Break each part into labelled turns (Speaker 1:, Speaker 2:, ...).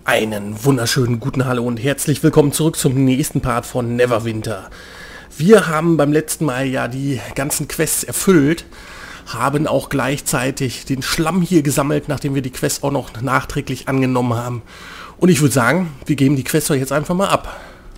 Speaker 1: Einen wunderschönen guten Hallo und herzlich willkommen zurück zum nächsten Part von Neverwinter. Wir haben beim letzten Mal ja die ganzen Quests erfüllt, haben auch gleichzeitig den Schlamm hier gesammelt, nachdem wir die Quest auch noch nachträglich angenommen haben. Und ich würde sagen, wir geben die Quest doch jetzt einfach mal ab.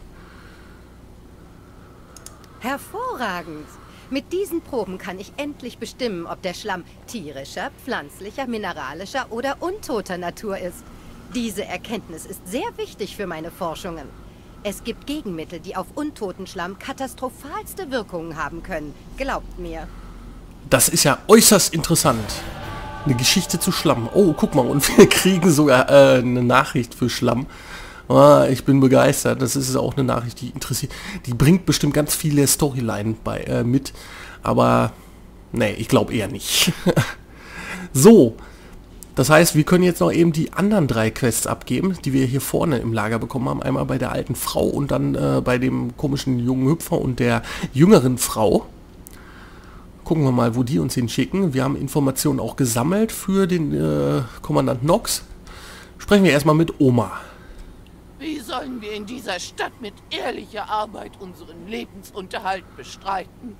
Speaker 2: Hervorragend! Mit diesen Proben kann ich endlich bestimmen, ob der Schlamm tierischer, pflanzlicher, mineralischer oder untoter Natur ist. Diese Erkenntnis ist sehr wichtig für meine Forschungen. Es gibt Gegenmittel, die auf untoten Schlamm katastrophalste Wirkungen haben können. Glaubt mir.
Speaker 1: Das ist ja äußerst interessant. Eine Geschichte zu Schlamm. Oh, guck mal, und wir kriegen sogar eine Nachricht für Schlamm. Ah, ich bin begeistert. Das ist auch eine Nachricht, die interessiert. Die bringt bestimmt ganz viele Storyline mit. Aber, nee, ich glaube eher nicht. So. Das heißt, wir können jetzt noch eben die anderen 3 Quests abgeben, die wir hier vorne im Lager bekommen haben. Einmal bei der alten Frau und dann bei dem komischen jungen Hüpfer und der jüngeren Frau. Gucken wir mal, wo die uns hinschicken. Wir haben Informationen auch gesammelt für den Kommandant Nox. Sprechen wir erstmal mit Oma.
Speaker 3: Wie sollen wir in dieser Stadt mit ehrlicher Arbeit unseren Lebensunterhalt bestreiten?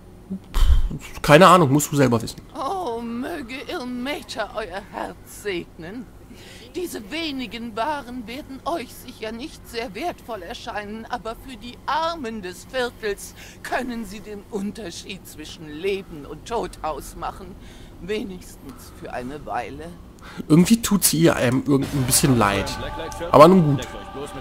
Speaker 1: Keine Ahnung, musst du selber wissen.
Speaker 3: Oh, möge Irmeta euer Herz segnen. Diese wenigen Waren werden euch sicher nicht sehr wertvoll erscheinen, aber für die Armen des Viertels können sie den Unterschied zwischen Leben und Tod ausmachen. Wenigstens für eine Weile.
Speaker 1: Irgendwie tut sie ihr einem ein bisschen leid. Aber nun gut.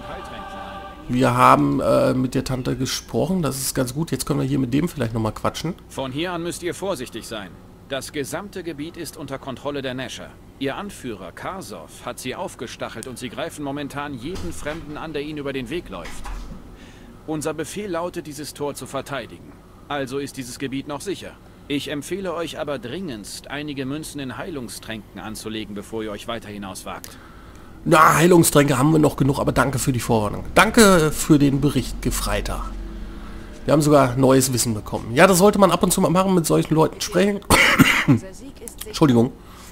Speaker 1: Wir haben mit der Tante gesprochen, das ist ganz gut. Jetzt können wir hier mit dem vielleicht nochmal quatschen.
Speaker 4: Von hier an müsst ihr vorsichtig sein. Das gesamte Gebiet ist unter Kontrolle der Nesher. Ihr Anführer, Karsov, hat sie aufgestachelt und sie greifen momentan jeden Fremden an, der ihnen über den Weg läuft. Unser Befehl lautet, dieses Tor zu verteidigen. Also ist dieses Gebiet noch sicher. Ich empfehle euch aber dringendst, einige Münzen in Heilungstränken anzulegen, bevor ihr euch weiter hinaus wagt.
Speaker 1: Na, Heilungstränke haben wir noch genug, aber danke für die Vorwarnung. Danke für den Bericht, Gefreiter. Wir haben sogar neues Wissen bekommen. Ja, das sollte man ab und zu mal machen, mit solchen Leuten sprechen. Entschuldigung.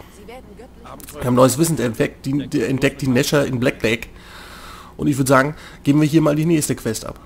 Speaker 1: Wir haben neues Wissen entdeckt, die Nesher in Black Lake. Und ich würde sagen, geben wir hier mal die nächste Quest ab.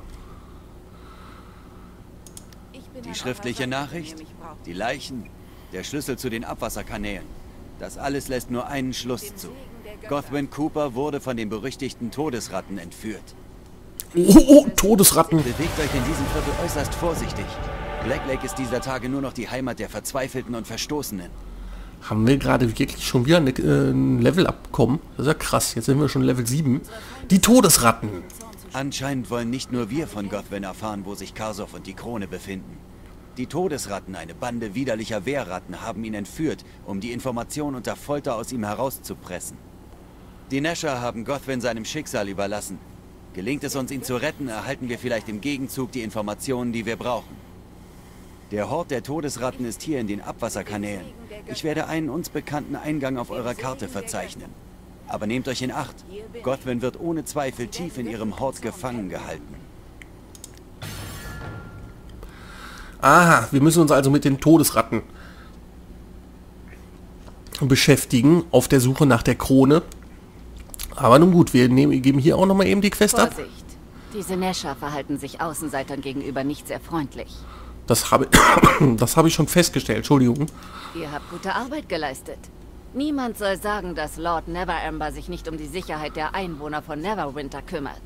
Speaker 5: Die schriftliche Nachricht, die Leichen, der Schlüssel zu den Abwasserkanälen. Das alles lässt nur einen Schluss zu. Gothwin Cooper wurde von den berüchtigten Todesratten entführt.
Speaker 1: Oh, Todesratten.
Speaker 5: Bewegt euch in diesem Viertel äußerst vorsichtig. Black Lake ist dieser Tage nur noch die Heimat der Verzweifelten und Verstoßenen.
Speaker 1: Haben wir gerade wirklich schon wieder ein Level abbekommen? Das ist ja krass, jetzt sind wir schon Level 7. Die Todesratten.
Speaker 5: Anscheinend wollen nicht nur wir von Gothwin erfahren, wo sich Karsov und die Krone befinden. Die Todesratten, eine Bande widerlicher Wehrratten, haben ihn entführt, um die Information unter Folter aus ihm herauszupressen. Die Nesher haben Gothwin seinem Schicksal überlassen. Gelingt es uns, ihn zu retten, erhalten wir vielleicht im Gegenzug die Informationen, die wir brauchen. Der Hort der Todesratten ist hier in den Abwasserkanälen. Ich werde einen uns bekannten Eingang auf eurer Karte verzeichnen. Aber nehmt euch in Acht. Gothwin wird ohne Zweifel tief in ihrem Hort gefangen gehalten.
Speaker 1: Aha, wir müssen uns also mit den Todesratten beschäftigen, auf der Suche nach der Krone. Aber nun gut, wir geben hier auch nochmal eben die Quest ab.
Speaker 2: Vorsicht! Diese Nesher verhalten sich Außenseitern gegenüber nicht sehr freundlich.
Speaker 1: Das habe ich schon festgestellt, Entschuldigung.
Speaker 2: Ihr habt gute Arbeit geleistet. Niemand soll sagen, dass Lord Neverember sich nicht um die Sicherheit der Einwohner von Neverwinter kümmert.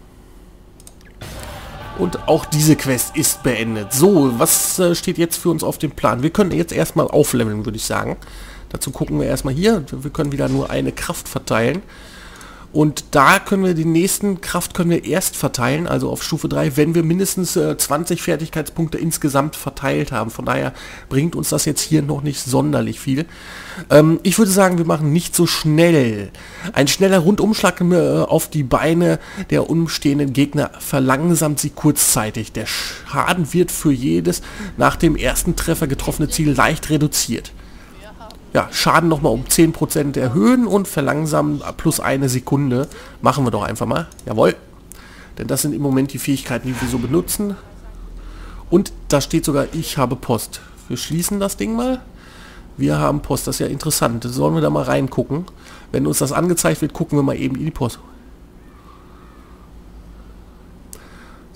Speaker 1: Und auch diese Quest ist beendet. So, was steht jetzt für uns auf dem Plan? Wir können jetzt erstmal aufleveln, würde ich sagen. Dazu gucken wir erstmal hier. Wir können wieder nur eine Kraft verteilen. Und da können wir die nächsten Kraft können wir erst verteilen, also auf Stufe 3, wenn wir mindestens 20 Fertigkeitspunkte insgesamt verteilt haben. Von daher bringt uns das jetzt hier noch nicht sonderlich viel. Ich würde sagen, wir machen nicht so schnell. Ein schneller Rundumschlag auf die Beine der umstehenden Gegner verlangsamt sie kurzzeitig. Der Schaden wird für jedes nach dem ersten Treffer getroffene Ziel leicht reduziert. Ja, Schaden nochmal um 10% erhöhen und verlangsamen plus 1 Sekunde. Machen wir doch einfach mal. Jawohl. Denn das sind im Moment die Fähigkeiten, die wir so benutzen. Und da steht sogar, ich habe Post. Wir schließen das Ding mal. Wir haben Post, das ist ja interessant. Sollen wir da mal reingucken? Wenn uns das angezeigt wird, gucken wir mal eben in die Post.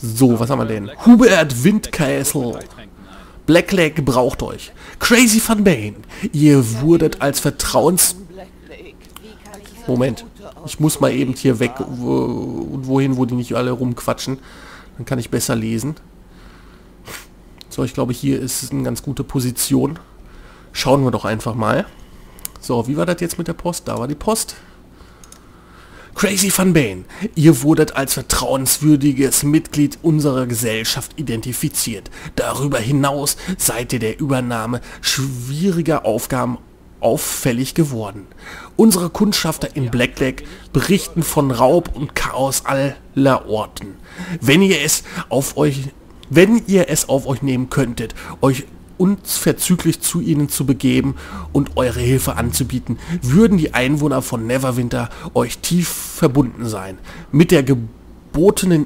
Speaker 1: So, was haben wir denn? Hubert Windcastle. Blackleg braucht euch. Crazy Van Bane. Ihr wurdet als Vertrauens... Moment. Ich muss mal eben hier weg. Wohin, wo die nicht alle rumquatschen. Dann kann ich besser lesen. So, ich glaube, hier ist eine ganz gute Position. Schauen wir doch einfach mal. So, wie war das jetzt mit der Post? Da war die Post. Crazy Van Bane, ihr wurdet als vertrauenswürdiges Mitglied unserer Gesellschaft identifiziert. Darüber hinaus seid ihr der Übernahme schwieriger Aufgaben auffällig geworden. Unsere Kundschafter in Blackleg berichten von Raub und Chaos aller Orten. Wenn ihr es auf euch nehmen könntet, euch unverzüglich zu ihnen zu begeben und eure Hilfe anzubieten, würden die Einwohner von Neverwinter euch tief verbunden sein. Mit der gebotenen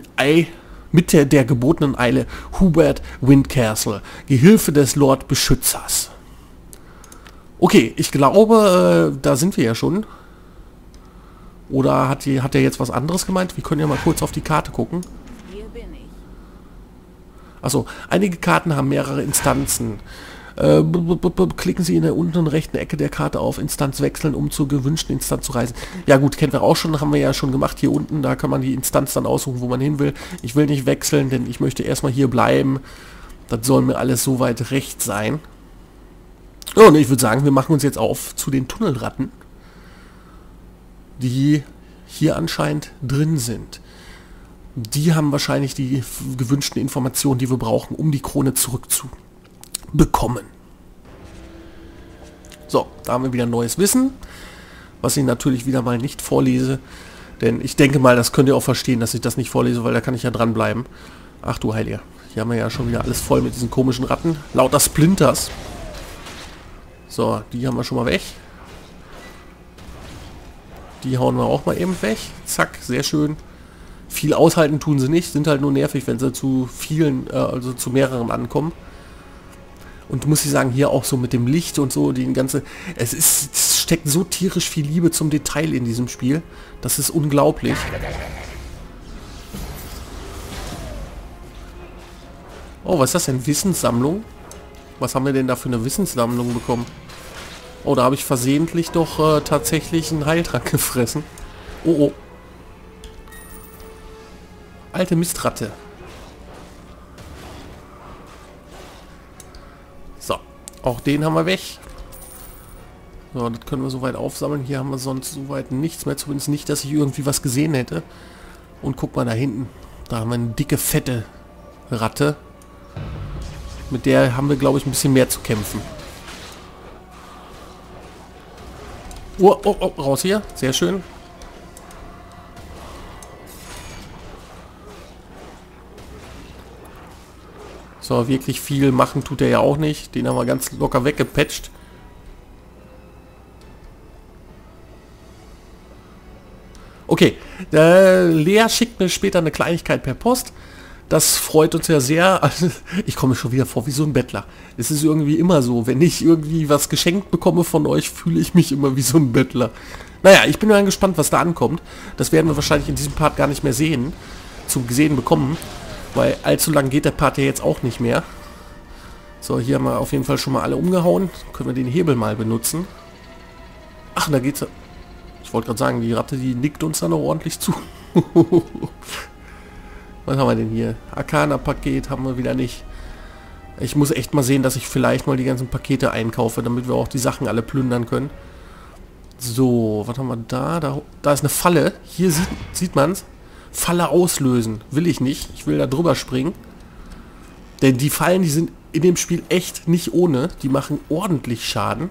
Speaker 1: Eile Hubert Windcastle, Gehilfe des Lord Beschützers. Okay, ich glaube, da sind wir ja schon. Oder hat er jetzt was anderes gemeint? Wir können ja mal kurz auf die Karte gucken. Achso, einige Karten haben mehrere Instanzen. Klicken Sie in der unteren rechten Ecke der Karte auf Instanz wechseln, um zur gewünschten Instanz zu reisen. Ja gut, kennen wir auch schon, haben wir ja schon gemacht hier unten. Da kann man die Instanz dann aussuchen, wo man hin will. Ich will nicht wechseln, denn ich möchte erstmal hier bleiben. Das soll mir alles soweit recht sein. Und ich würde sagen, wir machen uns jetzt auf zu den Tunnelratten, die hier anscheinend drin sind. Die haben wahrscheinlich die gewünschten Informationen, die wir brauchen, um die Krone zurückzubekommen. So, da haben wir wieder neues Wissen, was ich natürlich wieder mal nicht vorlese. Denn ich denke mal, das könnt ihr auch verstehen, dass ich das nicht vorlese, weil da kann ich ja dranbleiben. Ach du Heiliger, hier haben wir ja schon wieder alles voll mit diesen komischen Ratten. Lauter Splinters. So, die haben wir schon mal weg. Die hauen wir auch mal eben weg. Zack, sehr schön. Viel aushalten tun sie nicht, sind halt nur nervig, wenn sie zu vielen, also zu mehreren ankommen. Und muss ich sagen, hier auch so mit dem Licht und so, die ganze... Es steckt so tierisch viel Liebe zum Detail in diesem Spiel. Das ist unglaublich. Oh, was ist das denn? Wissenssammlung? Was haben wir denn da für eine Wissenssammlung bekommen? Oh, da habe ich versehentlich doch tatsächlich einen Heiltrank gefressen. Oh, oh. Alte Mistratte. So, auch den haben wir weg. So, das können wir soweit aufsammeln. Hier haben wir sonst soweit nichts mehr. Zumindest nicht, dass ich irgendwie was gesehen hätte. Und guck mal da hinten. Da haben wir eine dicke, fette Ratte. Mit der haben wir, glaube ich, ein bisschen mehr zu kämpfen. Oh, oh, oh, raus hier. Sehr schön. So, wirklich viel machen tut er ja auch nicht. Den haben wir ganz locker weggepatcht. Okay, Lea schickt mir später eine Kleinigkeit per Post. Das freut uns ja sehr. Also, ich komme schon wieder vor wie so ein Bettler. Es ist irgendwie immer so, wenn ich irgendwie was geschenkt bekomme von euch, fühle ich mich immer wie so ein Bettler. Naja, ich bin mal gespannt, was da ankommt. Das werden wir wahrscheinlich in diesem Part gar nicht mehr sehen. Zum Gesehen bekommen. Weil allzu lang geht der Part ja jetzt auch nicht mehr. So, hier haben wir auf jeden Fall schon mal alle umgehauen. Können wir den Hebel mal benutzen. Ach, da geht's... Ich wollte gerade sagen, die Ratte, die nickt uns da noch ordentlich zu. Was haben wir denn hier? Arcana-Paket haben wir wieder nicht. Ich muss echt mal sehen, dass ich vielleicht mal die ganzen Pakete einkaufe, damit wir auch die Sachen alle plündern können. So, was haben wir da? Da ist eine Falle. Hier sieht man es. Falle auslösen. Will ich nicht. Ich will da drüber springen. Denn die Fallen, die sind in dem Spiel echt nicht ohne. Die machen ordentlich Schaden.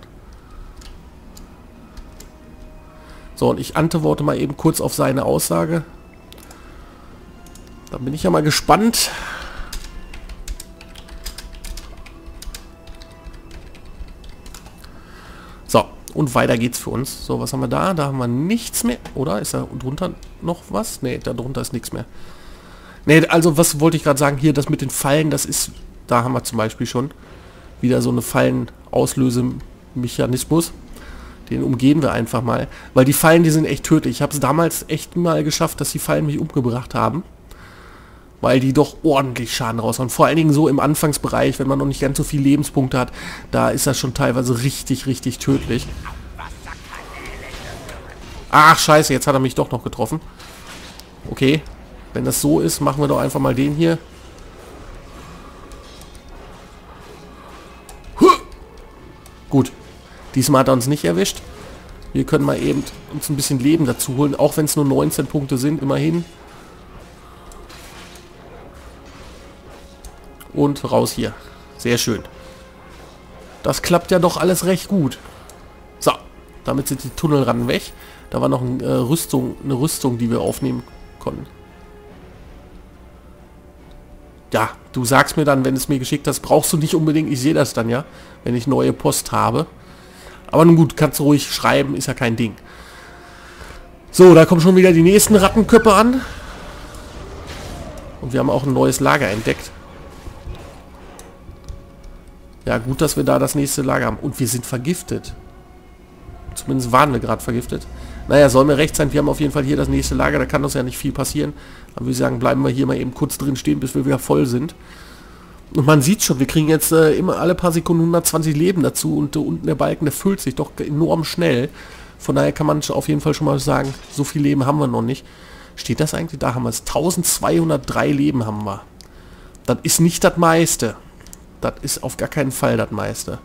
Speaker 1: So, und ich antworte mal eben kurz auf seine Aussage. Da bin ich ja mal gespannt. So, und weiter geht's für uns. So, was haben wir da? Da haben wir nichts mehr. Oder? Ist da drunter noch was? Ne, da drunter ist nichts mehr. Ne, also was wollte ich gerade sagen? Hier, das mit den Fallen, das ist... Da haben wir zum Beispiel schon wieder so eine Fallen-Auslösemechanismus. Den umgehen wir einfach mal. Weil die Fallen, die sind echt tödlich. Ich habe es damals echt mal geschafft, dass die Fallen mich umgebracht haben. Weil die doch ordentlich Schaden raushauen. Vor allen Dingen so im Anfangsbereich, wenn man noch nicht ganz so viele Lebenspunkte hat, da ist das schon teilweise richtig, richtig tödlich. Ach, scheiße, jetzt hat er mich doch noch getroffen. Okay, wenn das so ist, machen wir doch einfach mal den hier. Gut, diesmal hat er uns nicht erwischt. Wir können mal eben uns ein bisschen Leben dazu holen, auch wenn es nur 19 Punkte sind, immerhin. Und raus hier. Sehr schön. Das klappt ja doch alles recht gut. So, damit sind die Tunnelratten weg. Da war noch eine Rüstung, die wir aufnehmen konnten. Ja, du sagst mir dann, wenn es mir geschickt hast, brauchst du nicht unbedingt. Ich sehe das dann ja, wenn ich neue Post habe. Aber nun gut, kannst du ruhig schreiben, ist ja kein Ding. So, da kommen schon wieder die nächsten Rattenköpfe an. Und wir haben auch ein neues Lager entdeckt. Ja, gut, dass wir da das nächste Lager haben. Und wir sind vergiftet. Zumindest waren wir gerade vergiftet. Naja, soll mir recht sein. Wir haben auf jeden Fall hier das nächste Lager. Da kann uns ja nicht viel passieren. Dann würde ich sagen, bleiben wir hier mal eben kurz drin stehen, bis wir wieder voll sind. Und man sieht schon, wir kriegen jetzt immer alle paar Sekunden 120 Leben dazu. Und unten der Balken, der füllt sich doch enorm schnell. Von daher kann man auf jeden Fall schon mal sagen, so viel Leben haben wir noch nicht. Steht das eigentlich? Da haben wir es. 1203 Leben haben wir. Das ist nicht das meiste. Das ist auf gar keinen Fall das meiste.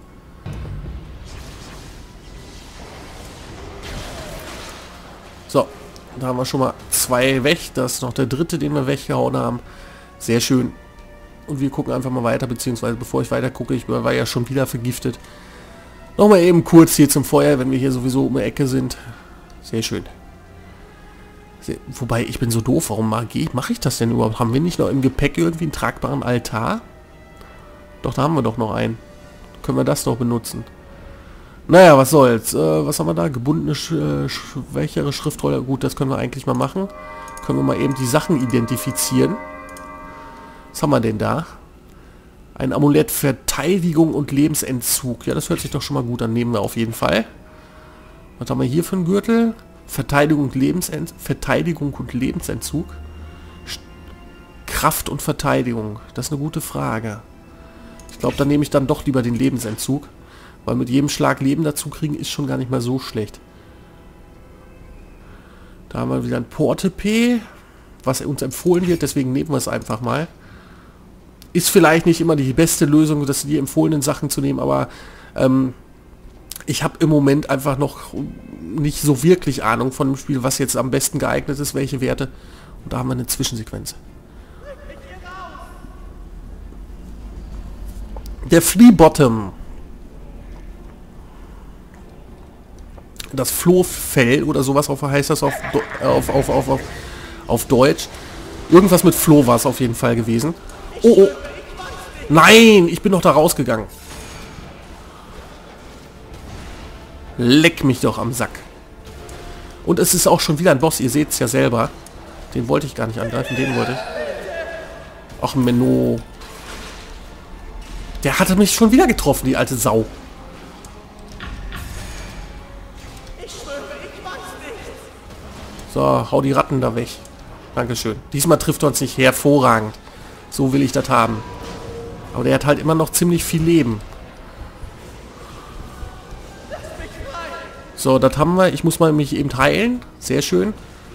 Speaker 1: So, da haben wir schon mal 2 weg. Das ist noch der dritte, den wir weggehauen haben. Sehr schön. Und wir gucken einfach mal weiter, beziehungsweise bevor ich weiter gucke, ich war ja schon wieder vergiftet. Nochmal eben kurz hier zum Feuer, wenn wir hier sowieso um die Ecke sind. Sehr schön. Wobei, ich bin so doof. Warum mache ich das denn überhaupt? Haben wir nicht noch im Gepäck irgendwie einen tragbaren Altar? Doch, da haben wir doch noch einen. Können wir das noch benutzen? Naja, was soll's. Was haben wir da? Gebundene, schwächere Schriftrolle. Gut, das können wir eigentlich mal machen. Können wir mal eben die Sachen identifizieren. Was haben wir denn da? Ein Amulett, Verteidigung und Lebensentzug. Ja, das hört sich doch schon mal gut an. Nehmen wir auf jeden Fall. Was haben wir hier für einen Gürtel? Verteidigung und Lebensentzug. Kraft und Verteidigung. Das ist eine gute Frage. Ich glaube, da nehme ich dann doch lieber den Lebensentzug. Weil mit jedem Schlag Leben dazu kriegen ist schon gar nicht mal so schlecht. Da haben wir wieder ein Porte-P, was uns empfohlen wird, deswegen nehmen wir es einfach mal. Ist vielleicht nicht immer die beste Lösung, das die empfohlenen Sachen zu nehmen, aber ich habe im Moment einfach noch nicht so wirklich Ahnung von dem Spiel, was jetzt am besten geeignet ist, welche Werte. Und da haben wir eine Zwischensequenz. Der Flea Bottom. Das Flohfell oder sowas heißt das auf Deutsch. Irgendwas mit Floh war es auf jeden Fall gewesen. Oh, oh. Nein, ich bin doch da rausgegangen. Leck mich doch am Sack. Und es ist auch schon wieder ein Boss, ihr seht es ja selber. Den wollte ich gar nicht angreifen, den wollte ich. Ach, Menno. Der hatte mich schon wieder getroffen, die alte Sau. So, hau die Ratten da weg. Dankeschön. Diesmal trifft er uns nicht hervorragend. So will ich das haben. Aber der hat halt immer noch ziemlich viel Leben. So, das haben wir. Ich muss mal mich eben heilen. Sehr schön.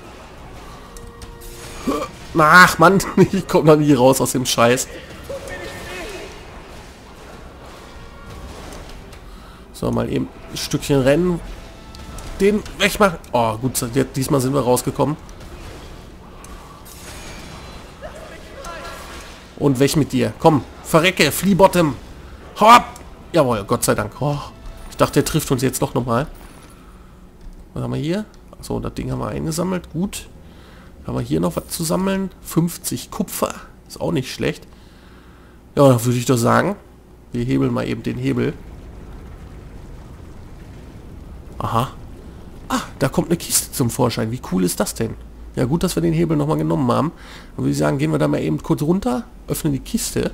Speaker 1: Ach, Mann. Ich komme noch nie raus aus dem Scheiß. So, mal eben ein Stückchen rennen. Den wegmachen. Oh, gut, diesmal sind wir rausgekommen. Und weg mit dir. Komm, verrecke, Flea Bottom. Hau ab! Jawohl, Gott sei Dank. Oh, ich dachte, der trifft uns jetzt doch nochmal. Was haben wir hier? Achso, das Ding haben wir eingesammelt. Gut. Haben wir hier noch was zu sammeln? 50 Kupfer. Ist auch nicht schlecht. Ja, dann würde ich doch sagen, wir hebeln mal eben den Hebel. Aha. Ah, da kommt eine Kiste zum Vorschein. Wie cool ist das denn? Ja, gut, dass wir den Hebel nochmal genommen haben. Dann würde ich sagen, gehen wir da mal eben kurz runter, öffnen die Kiste.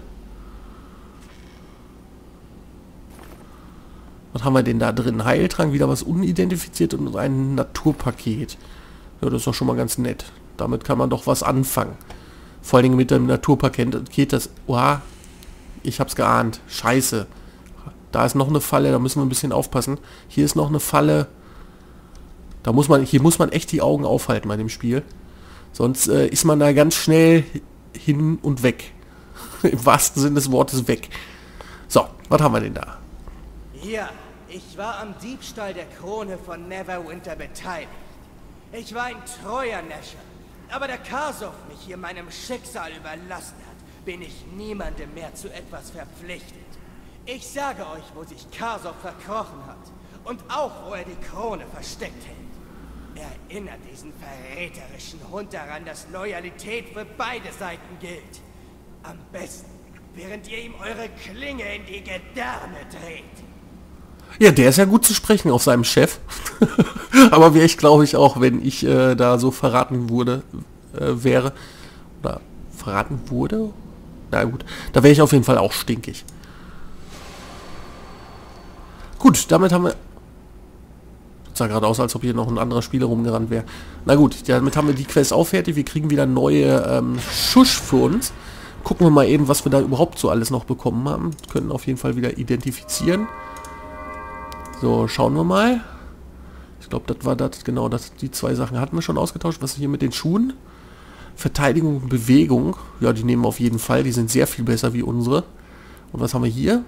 Speaker 1: Was haben wir denn da drin? Heiltrank, wieder was unidentifiziert und ein Naturpaket. Ja, das ist doch schon mal ganz nett. Damit kann man doch was anfangen. Vor allen Dingen mit dem Naturpaket, das... Oha, ich hab's geahnt. Scheiße. Da ist noch eine Falle, da müssen wir ein bisschen aufpassen. Hier ist noch eine Falle. Hier muss man echt die Augen aufhalten bei dem Spiel. Sonst ist man da ganz schnell hin und weg. Im wahrsten Sinne des Wortes weg. So, was haben wir denn da?
Speaker 6: Ja, ich war am Diebstahl der Krone von Neverwinter beteiligt. Ich war ein treuer Nescher. Aber da Karsoff mich hier meinem Schicksal überlassen hat, bin ich niemandem mehr zu etwas verpflichtet. Ich sage euch, wo sich Karsoff verkrochen hat. Und auch, wo er die Krone versteckt hält. Erinnert diesen verräterischen Hund daran, dass Loyalität für beide Seiten gilt. Am besten, während ihr ihm eure Klinge in die Gedärme dreht.
Speaker 1: Ja, der ist ja gut zu sprechen auf seinem Chef. Aber wäre ich, glaube ich, auch, wenn ich da so verraten wäre. Oder verraten wurde? Na gut, da wäre ich auf jeden Fall auch stinkig. Gut, damit haben wir... Das sah gerade aus, als ob hier noch ein anderer Spieler rumgerannt wäre. Na gut, damit haben wir die Quest auch fertig. Wir kriegen wieder neue Schusch für uns. Gucken wir mal eben, was wir da überhaupt so alles noch bekommen haben. Können auf jeden Fall wieder identifizieren. So, schauen wir mal. Ich glaube, das war das, genau, die zwei Sachen hatten wir schon ausgetauscht. Was ist hier mit den Schuhen? Verteidigung und Bewegung. Ja, die nehmen wir auf jeden Fall. Die sind sehr viel besser wie unsere. Und was haben wir hier?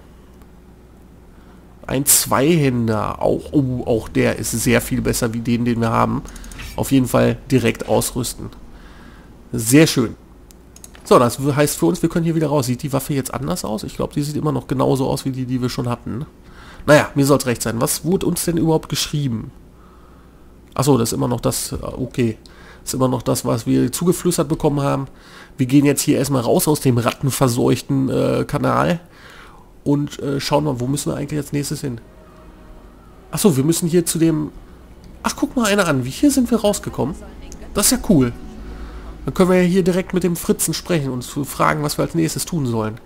Speaker 1: Ein Zweihänder. Auch der ist sehr viel besser wie den wir haben. Auf jeden Fall direkt ausrüsten. Sehr schön. So, das heißt für uns, wir können hier wieder raus. Sieht die Waffe jetzt anders aus? Ich glaube, die sieht immer noch genauso aus wie die wir schon hatten. Naja, mir soll es recht sein. Was wurde uns denn überhaupt geschrieben? Achso, das ist immer noch das... Okay. Das ist immer noch das, was wir zugeflüstert bekommen haben. Wir gehen jetzt hier erstmal raus aus dem rattenverseuchten Kanal. Und schauen mal, wo müssen wir eigentlich als nächstes hin? Achso, wir müssen hier zu dem... Ach, guck mal einer an. Wie hier sind wir rausgekommen? Das ist ja cool. Dann können wir ja hier direkt mit dem Fritzen sprechen und fragen, was wir als nächstes tun sollen.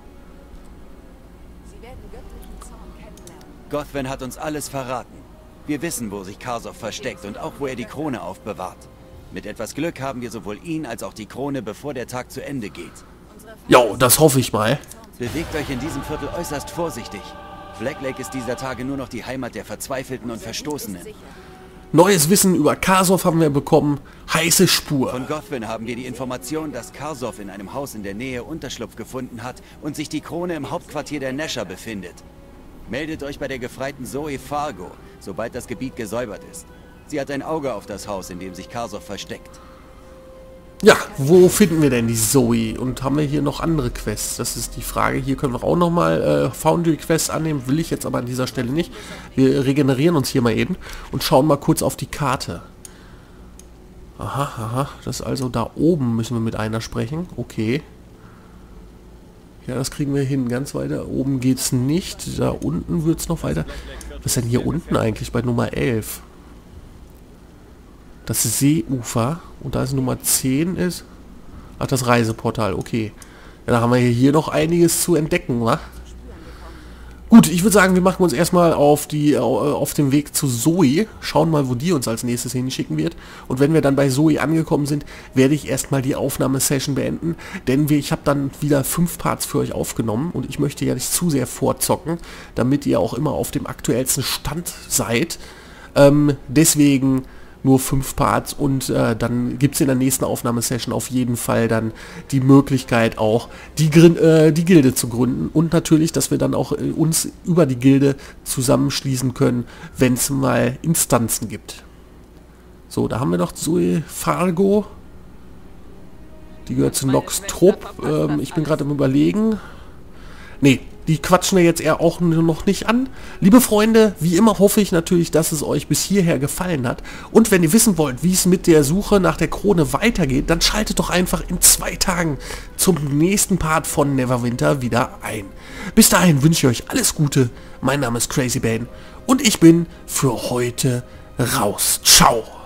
Speaker 5: Gothven hat uns alles verraten. Wir wissen, wo sich Karsoff versteckt und auch, wo er die Krone aufbewahrt. Mit etwas Glück haben wir sowohl ihn als auch die Krone, bevor der Tag zu Ende geht.
Speaker 1: Jo, das hoffe ich mal.
Speaker 5: Bewegt euch in diesem Viertel äußerst vorsichtig. Black Lake ist dieser Tage nur noch die Heimat der Verzweifelten und Verstoßenen.
Speaker 1: Neues Wissen über Karsoff haben wir bekommen. Heiße Spur.
Speaker 5: Von Gothven haben wir die Information, dass Karsoff in einem Haus in der Nähe Unterschlupf gefunden hat und sich die Krone im Hauptquartier der Nescher befindet. Meldet euch bei der Gefreiten Zoe Fargo, sobald das Gebiet gesäubert ist. Sie hat ein Auge auf das Haus, in dem sich Karsoff versteckt.
Speaker 1: Ja, wo finden wir denn die Zoe? Und haben wir hier noch andere Quests? Das ist die Frage. Hier können wir auch nochmal Foundry Quests annehmen. Will ich jetzt aber an dieser Stelle nicht. Wir regenerieren uns hier mal eben und schauen mal kurz auf die Karte. Aha, aha. Das ist also da oben müssen wir mit einer sprechen. Okay. Ja, das kriegen wir hin. Ganz weiter oben geht es nicht. Da unten wird es noch weiter. Was ist denn hier unten eigentlich bei Nummer 11? Das Seeufer. Und da ist Nummer 10 ist... Ach, das Reiseportal. Okay. Ja, da haben wir hier noch einiges zu entdecken, wa? Gut, ich würde sagen, wir machen uns erstmal auf dem Weg zu Zoe. Schauen mal, wo die uns als nächstes hinschicken wird. Und wenn wir dann bei Zoe angekommen sind, werde ich erstmal die Aufnahmesession beenden. Denn ich habe dann wieder 5 Parts für euch aufgenommen. Und ich möchte ja nicht zu sehr vorzocken, damit ihr auch immer auf dem aktuellsten Stand seid. Deswegen... nur 5 Parts und dann gibt es in der nächsten Aufnahmesession auf jeden Fall dann die Möglichkeit auch die Gilde zu gründen und natürlich, dass wir dann auch uns über die Gilde zusammenschließen können, wenn es mal Instanzen gibt. So, da haben wir noch Zoe Fargo. Die gehört zu Nox Trupp. Ich bin gerade am Überlegen. Nee, die quatschen wir jetzt eher auch noch nicht an. Liebe Freunde, wie immer hoffe ich natürlich, dass es euch bis hierher gefallen hat. Und wenn ihr wissen wollt, wie es mit der Suche nach der Krone weitergeht, dann schaltet doch einfach in 2 Tagen zum nächsten Part von Neverwinter wieder ein. Bis dahin wünsche ich euch alles Gute. Mein Name ist Crazy Bane und ich bin für heute raus. Ciao.